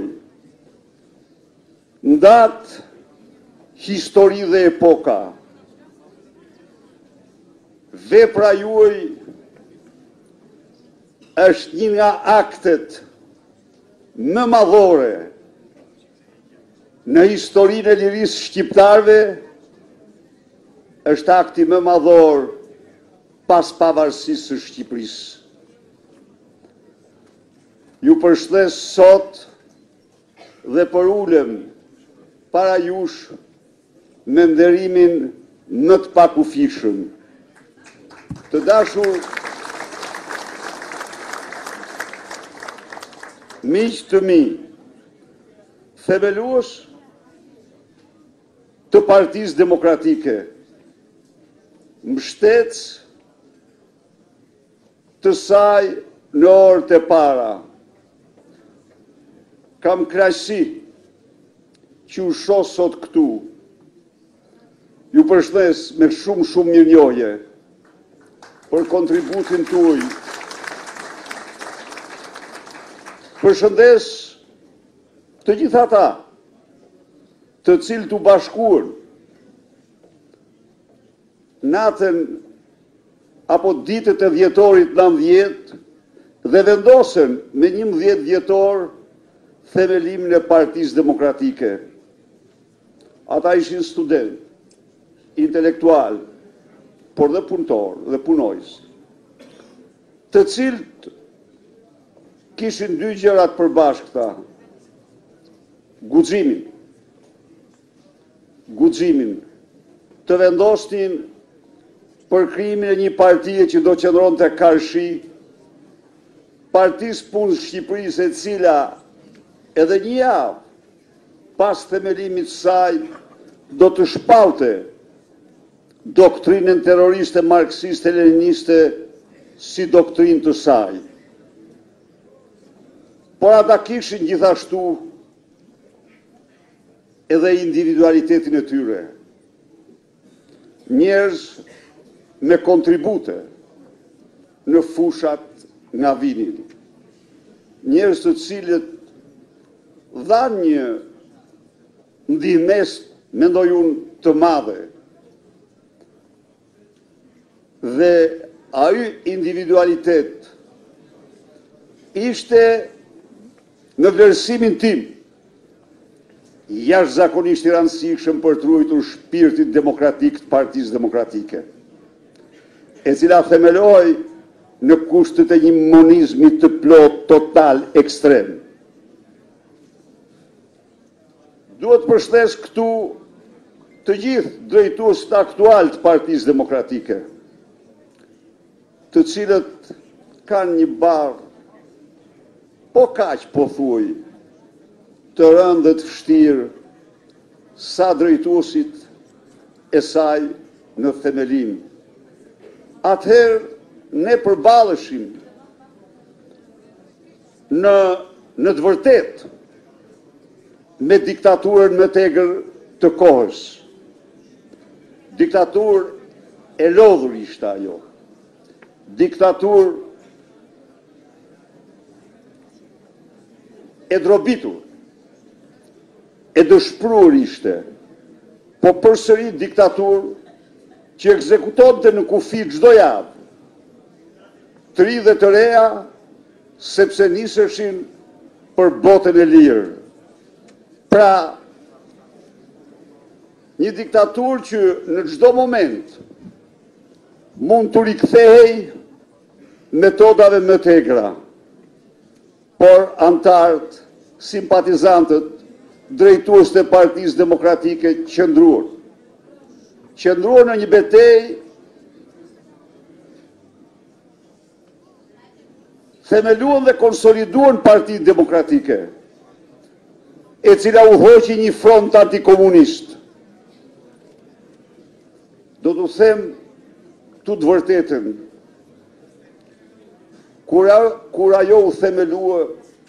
ndat histori dhe epoka, vepra juaj është një nga aktet më madhore në historinë e lirisë shqiptarëve, është akti më madhor pas pavarësisë së Shqipërisë. Ju përshëndes sot dhe përulem para jush me nderimin më të pakufishëm. Të dashur miq të mi, themelues të Partisë Demokratike, mbështetës të saj në orët e para, kam kënaqësi që u shoh sot këtu. Ju përshëndes me shumë shumë mirënjohje për kontributin tuaj. Përshëndes të gjithë ata të cilët u bashkuan natën apo ditët e dhjetorit nëntëdhjetë dhe vendosën me njëmbëdhjetë dhjetor themelimin e Partisë Demokratike. Ata ishin student, intelektual, por dhe punëtor dhe punojës, të cilët kishin dy gjërat përbashkëta: guximin, guximin të vendosnin për krijimin e një partie që do qëndronte karshi Partisë Punës Shqipërisë, e cila edhe një javë pas themelimit saj do të shpalte doktrinën terroriste marksiste leniniste si doktrinë të saj. Por ata kishin gjithashtu edhe individualitetin e tyre. Njerëz me kontribute në fushat nga vinin. Njerëz të cilët dhanë një ndihmes, mendoj unë, të madhe. Dhe ai individualitet ishte në vlerësimin tim jashtëzakonisht i rëndësishëm për të ruajtur shpirtin demokratik të Partisë Demokratike, e cila themeloi në kushtet e një monizmi të plot total ekstrem. Duhet përshtes këtu të gjithë drejtuesit aktual të Partisë Demokratike, të cilët kanë një barë po kaq po thuaj të rëndë dhe të vështirë sa drejtuesit e saj në themelim. Atëherë ne përballeshim në në të vërtetë me diktaturën më tegër të kohës. Diktaturë e lodhur ishte ajo. Diktaturë e drobitur, e dëshpëruar ishte, po përsëri diktaturë që ekzekutonte në kufi çdo javë, të ri dhe të reja, sepse niseshin për botën e lirë. Pra, një diktaturë që në çdo moment mund të rikthehej metodave më të egra, por antarët, simpatizantët, drejtuesit e Partisë Demokratike qëndruan. Qëndruan në një betejë themeluan dhe konsoliduan Partinë Demokratike, e cila u hoqi një front antikomunist. Do të them tu të vërtetën, kur, kur ajo u themelua,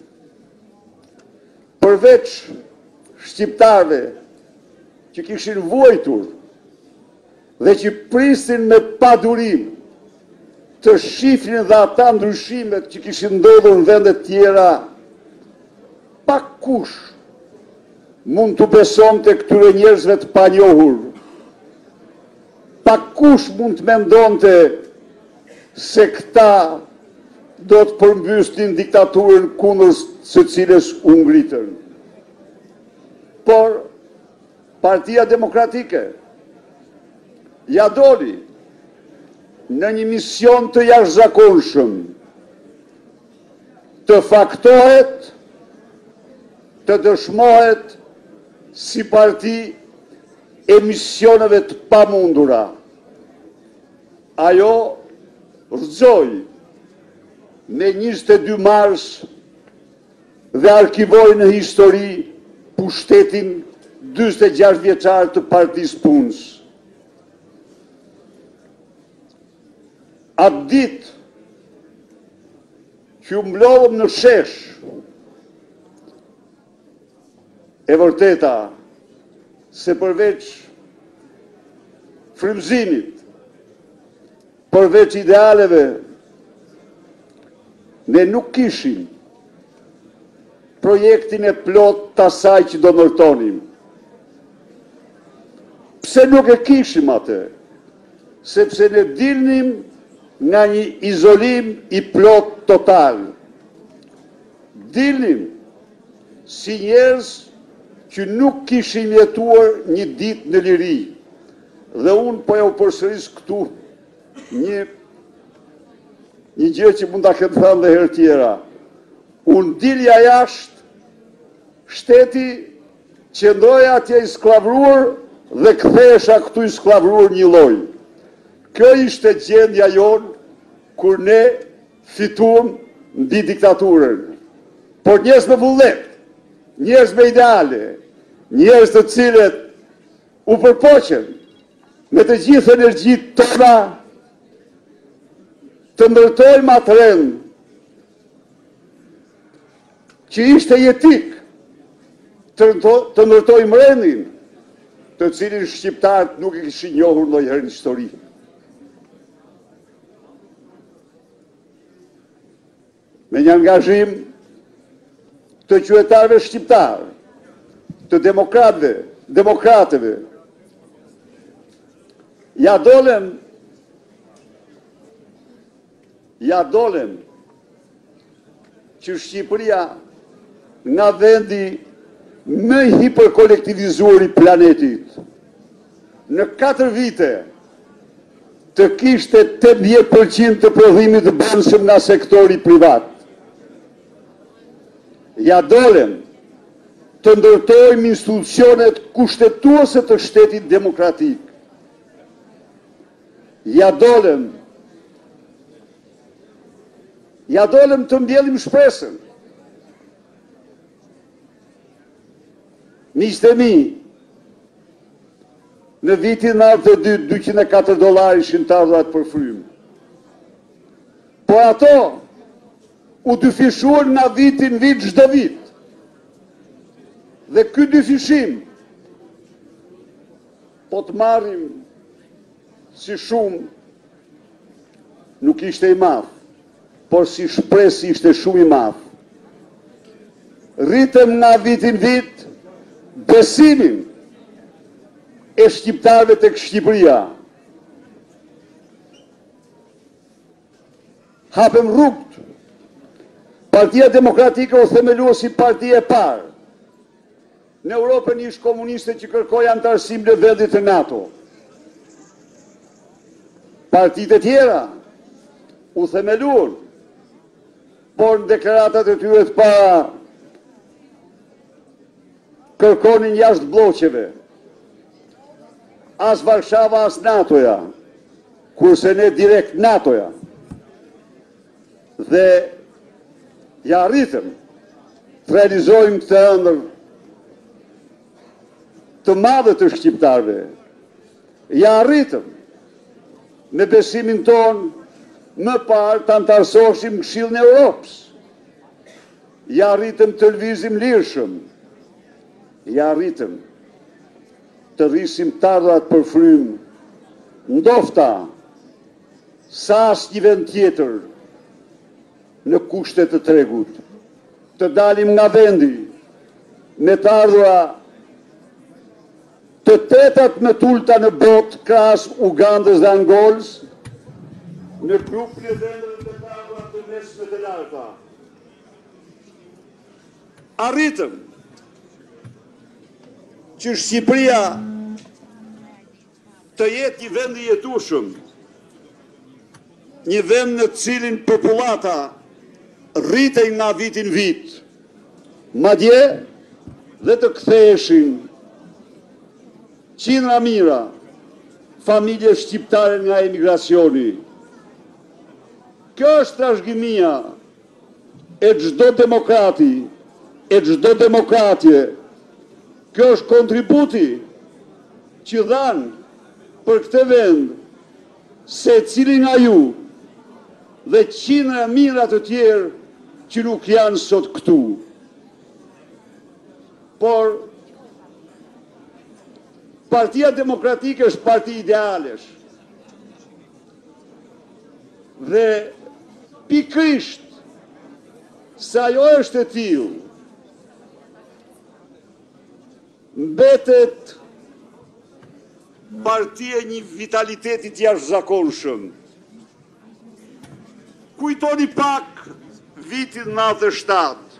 përveç shqiptarve që kishin vuajtur dhe që pristin me padurim të shifrin dhe ata ndryshimet që kishin ndodhur në vendet tjera, pa kush mund të beson të këtyre njerëzve të panjohur, pa kush mund të mendonte se këta do të përmbysnin diktaturën kundër së cilës u ngritën. Por Partia Demokratike ja doli në një mision të jashtëzakonshëm të faktohet, të dëshmohet si parti e misioneve të pamundura. Ajo rrëzoi me njëzet e dy mars dhe arkivoi në histori pushtetin dyzet e gjashtë vjeçar të Partisë Punës. Atë ditë që u mblodhëm në shesh, e vërteta se përveç frymëzimit, përveç idealeve, ne nuk kishim projektin e plot të asaj që do ndërtonim. Pse nuk e kishim atë? Sepse ne dilnim nga një izolim i plot total. Dilnim si njerëz që nuk kishim jetuar një ditë në liri. Dhe unë po ja u përsëris këtu një një gjë që mund ta kem thënë dhe herë tjera. Unë dilja jashtë, shteti qëndroja atje i sklavruar dhe kthehesha këtu i sklavruar një lloj. Kjo ishte gjendja jonë kur ne fituam mbi diktaturën. Por njerëz me vullnet, njerëz me ideale, njerëz të cilët u përpoqen me të gjithë energjitë tona të ndërtojmë atë rend që ishte jetik, të, të ndërtojmë rendin të cilin shqiptarët nuk e kishin njohur ndonjëherë në histori. Me një angazhim të qytetarëve shqiptarë, të demokratëve, demokratëve, ja dolem ja dolem që Shqipëria nga vendi më hiperkolektivizuar i planetit në katër vite të kishte tetëdhjetë përqind të prodhimit të brendshëm nga sektori privat. Ja dolem të ndërtojmë institucionet kushtetuese të shtetit demokratik. Ja dolem Ja dolem të mbjellim shpresën. Miqtë e mi, në vitin nëntëdhjetë e dy, dyqind e katër dollar ishin të ardhurat për frymë. Por ato u dyfishuan nga vitin vit çdo vit. Dhe ky dyfishim, po të marrim si shumë, nuk ishte i madh, por si shpresë ishte shumë i madh. Rritëm nga vitin vit besimin e shqiptarëve tek Shqipëria. Hapëm rrugët. Partia Demokratike u themelua si parti e parë në Europën ish komuniste që kërkoi antarësim në vendit të NATO. Partitë e tjera u themeluan, por në deklaratat e tyre të para kërkonin jashtë bloqeve. As Varshava, as NATO-ja, kurse ne direkt NATO-ja. Dhe ja arritëm të realizojmë këtë ëndër të madhe të shqiptarëve. Ja arritëm me besimin tonë më parë të antarësoheshim Këshillin e Europës. Ja arritëm të lëvizim lirshëm. Ja arritëm të rrisim të ardhurat për frymë, ndofta sa asnjë vend tjetër në kushte të tregut. Të dalim nga vendi me të ardhura të tetat më të ulta në botë krahas Ugandës dhe Angolës, në grupin e vendeve të ardhura të mesme të larta. Arritëm që Shqipëria të jetë një vend i jetueshëm, një vend në cilin popullata rritej nga vitin vit, madje dhe të ktheheshin qindra mijëra familje shqiptare nga emigracioni. Kjo është trashëgimia e çdo demokrati, e çdo demokratje. Kjo është kontributi që dhanë për këtë vend se cili nga ju dhe qindra mijëra të tjerë që nuk janë sot këtu. Por Partia Demokratike është parti idealesh. Dhe pikërisht se ajo është e tillë, mbetet partia një vitaliteti të jashtëzakonshëm. Kujtoni pak vitin nëntëdhjetë e shtatë,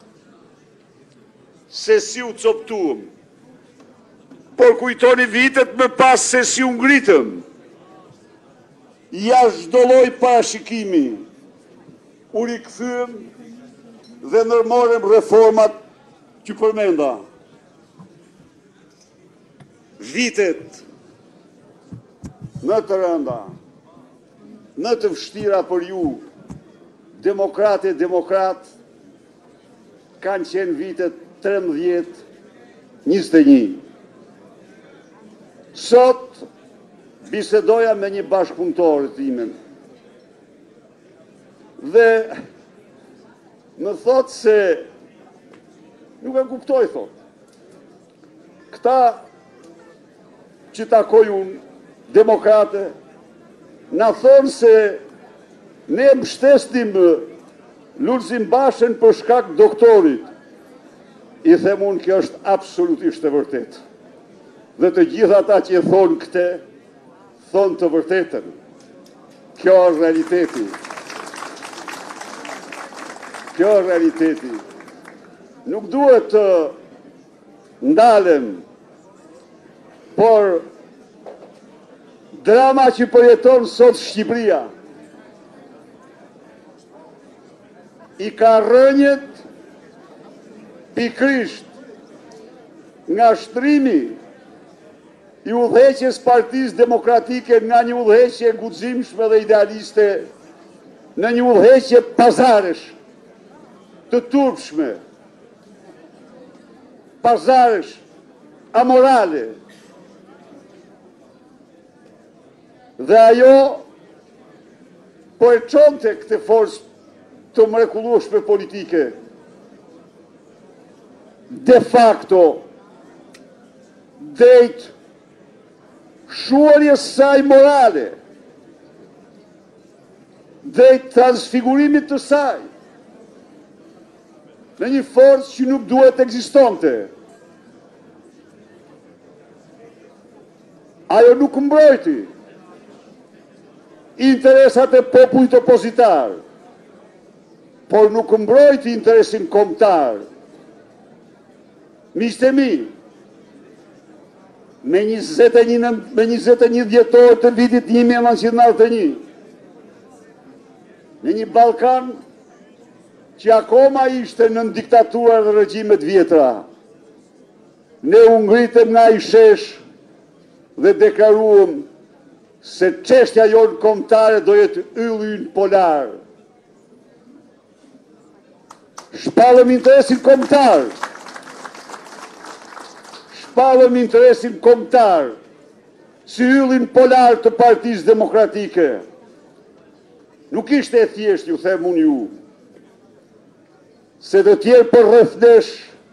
se si u coptuam, por kujtoni vitet më pas se si u ngritëm. Jashtë çdo lloj parashikimi, u rikthyem dhe ndërmorëm reformat që përmenda. Vitet më të rënda, më të vështira për ju, demokrate e demokrat, kanë qenë vitet trembëdhjetë njëzet e një. Sot bisedoja me një bashkëpunëtor timen dhe më thot se nuk e kuptoj, thot. Këta që takoj unë, demokrate, na thonë se ne mbështesnim Lulzim Bashën për shkak doktorit. I them unë, kjo është absolutisht e vërtet. Dhe të gjitha ata që e thonë këte, thonë të vërtetën. Kjo është realiteti. Kjo është realiteti. Nuk duhet të ndalem, por drama që përjeton sot Shqipëria i ka rënjët pikrisht nga shtrimi i udhëheqjes Partisë Demokratike nga një udhëheqje guximshme dhe idealiste në një udhëheqje pazaresh, të turpshme, pazaresh, amorale. Dhe ajo po e çonte këtë forcë të mrekullueshme politike. De facto, drejt shuarjes saj morale, drejt transfigurimit të saj, në një forcë që nuk duhet ekzistonte. Ajo nuk mbrojti interesat e popullit opozitar, por nuk mbrojti interesin kombëtar. Miqtë e mi, me njëzet e një dhjetor të vitit një mijë e nëntëqind e nëntëdhjetë e një, në një Ballkan që akoma ishte në diktatura dhe regjimet vjetra, ne u ngritëm nga i shesh dhe deklaruam se çështja jonë kombëtare do jetë ylli ynë polar. Shpallëm interesin kombëtar. Shpallëm interesin kombëtar si yllin polar të Partisë Demokratike. Nuk ishte e thjesht, ju them unë ju, se të tjerë për rreth nesh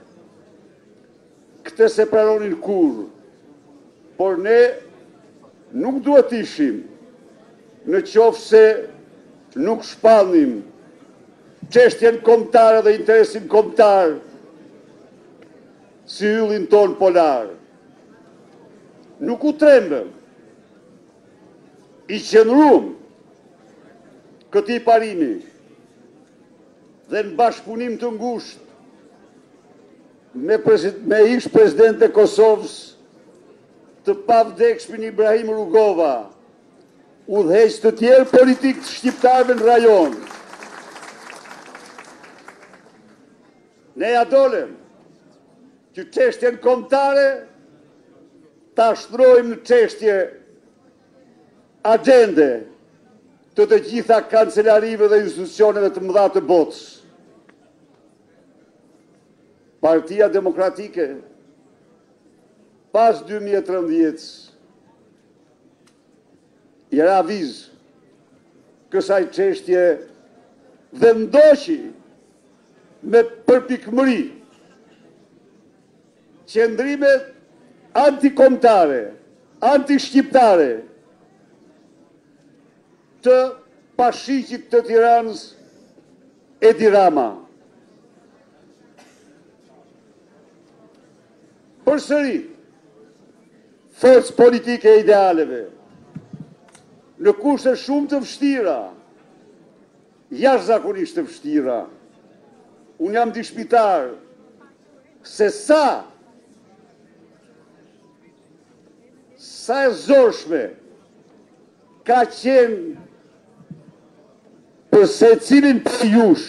këtë se praronin kur, por ne nuk duhet ishim në qoftë se nuk shpallnim çështjen kombëtare dhe interesin kombëtar si yllin ton polar. Nuk u trembëm, i qëndruam këtij parimi dhe në bashkëpunim të ngushtë me, me ish president e Kosovës të pavdekshmin Ibrahim Rugova, udhëheqës të tjerë politikë të shqiptarëve në rajon. Ne ja dolem që çështjen kombëtare ta shtrojmë në çështje agjende të të gjitha kancelarive dhe institucioneve të mëdha të botës. Partia Demokratike pas dy mijë e trembëdhjetë i ra aviz kësaj çështje vendosi me përpikmëri qëndrimet antikombëtare, antishqiptare të Pashiqit të Tiranës Edi Rama. Përsëri, forcë politike e idealeve, në kushte shumë të vështira, jashtëzakonisht të vështira, unë jam dishpitar se sa sa e zorshme ka qenë për secilin për jush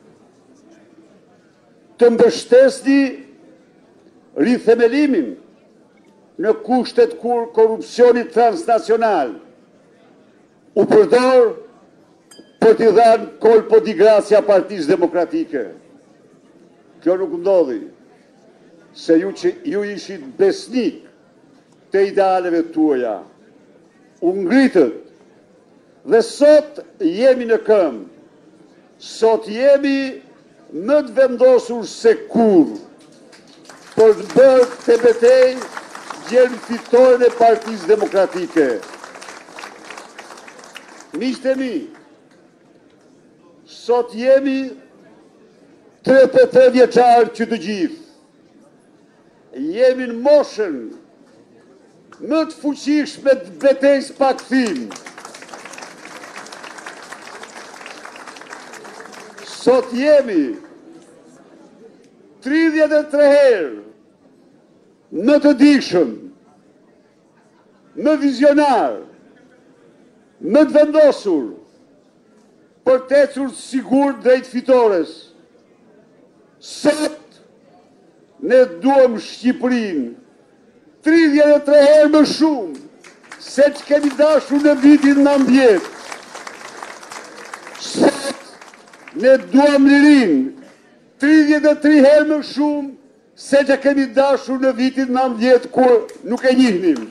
të mbështesni rithemelimin në kushtet kur korrupsionit transnacional u përdor për t'i dhënë colpo di grazia Partisë Demokratike. Kjo nuk ndodhi, se ju që ju ishit besnik të idealeve tuaja, u ngritët, dhe sot jemi në këmbë, sot jemi më të vendosur se kur, për të bërë të betej gjenë fitoren e Partisë Demokratike. Miqtë e mi, sot jemi tridhjetë e tre vjeçar që të gjithë. Jemi në moshën më të fuqishme të betejës pa kthim. Sot jemi tridhjetë e tre herë në të dishëm, në vizionar, në të vendosur, për të ecur sigur drejt fitores. Sot ne duam Shqipërinë tridhjetë e tre herë më shumë se që kemi dashur në vitin nëntëdhjetë. Sot ne duam lirinë tridhjetë e tre herë më shumë se që kemi dashur në vitin nëntëdhjetë kur nuk e njihnim.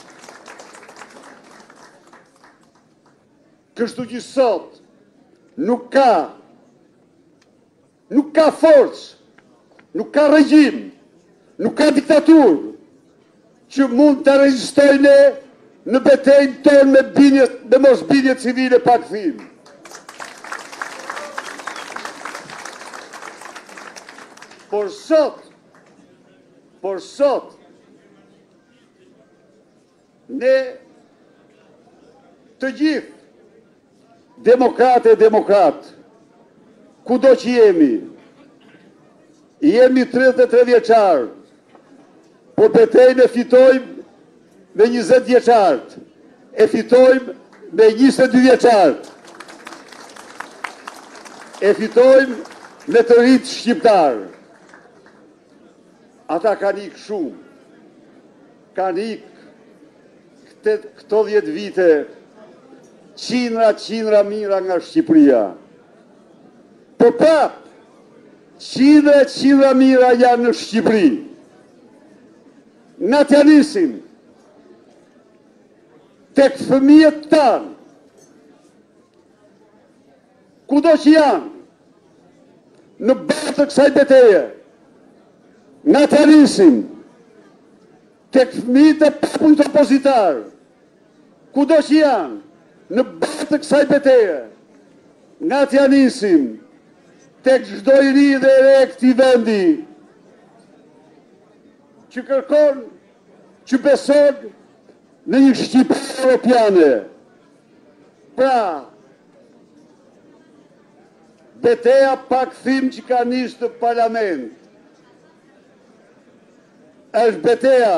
Kështu që sot nuk ka, nuk ka forcë, nuk ka regjim, nuk ka diktaturë që mund të rezistojnë në betejën tonë me binje, me mos binje civile pa kthim. Por sot, por sot, ne të gjithë, demokrate e demokrat, ku do që jemi, jemi tridhjetë e tre vjeçar, po betejën e fitojmë me njëzet vjeçart, e fitojmë me njëzet e dy vjeçart, e fitojmë me të rritë shqiptar. Ata kanë ikë shumë, kanë ikë këto dhjetë vite, qindra, qindra mira nga Shqipëria. Po prap, qindra, qindra mira janë në Shqipëri. Na t'ja nisim tek fëmijët tanë, kudo që janë, në bazë të kësaj betejë, na t'ja nisim tek fëmijët e popullit opozitar, kudo që janë, në bazë të kësaj betejë, na t'ja nisim tek çdo i ri dhe i re këtij vendi, që kërkon, që beson në një Shqipëri europiane. Pra, beteja pa kthim që ka nisë në parlament, është beteja,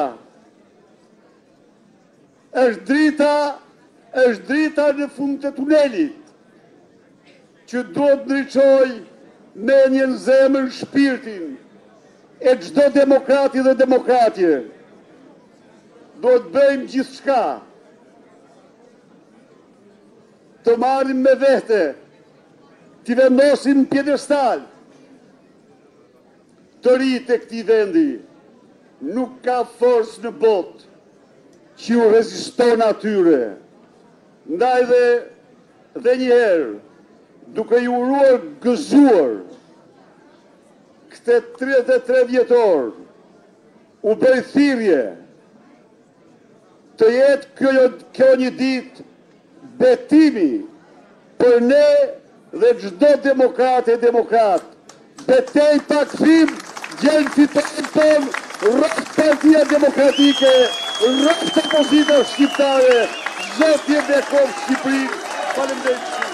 është drita, është drita në fund të tunelit, që duhet ndriçoj me një zemër shpirtin e çdo demokrati dhe demokratje. Do të bëjmë gjithë shka, të marrim me vete, t'i vendosim në pjedestal, të rritë e këtij vendi. Nuk ka forcë në botë që u reziston atyre. Ndaj dhe, dhe njëherë, duke ju uruar gëzuar, këte tridhjetë e tre vjetor, u bëj thirrje, të jetë kjo, kjo një ditë betimi për ne dhe çdo demokrat e demokrat. Betej pa kthim, gjen fitoren tonë, rreth Partia Demokratike, rreth opozita shqiptare, zotje bekon Shqipërinë. Faleminderit.